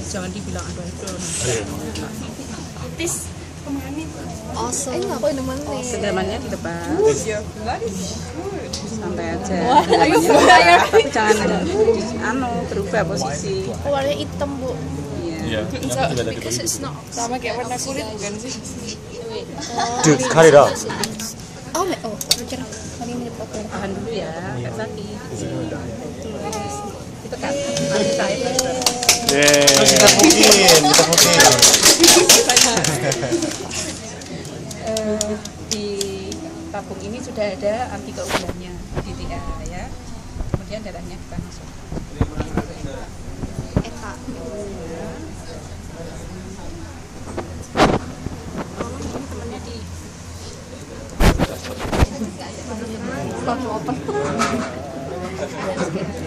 jangan dibilang ada itu. Tis kemana? Awesome. Aku di mana nih? Sedamannya di depan. Santai aja. Ayo, Tapi jangan berubah posisi. Warnanya hitam, Bu. Iya. Because it's not Sama kayak warna kulit bukan sih? Dude, cut it out. mikir hari ini dipotong. Tahan dulu ya, kayak tadi. Itu kan nanti saya plaster. Terus kita pukin. Di tabung ini sudah ada anti keunggulannya di DTA ya. Kemudian darahnya kita masuk. Eta. Temennya di Langsung open.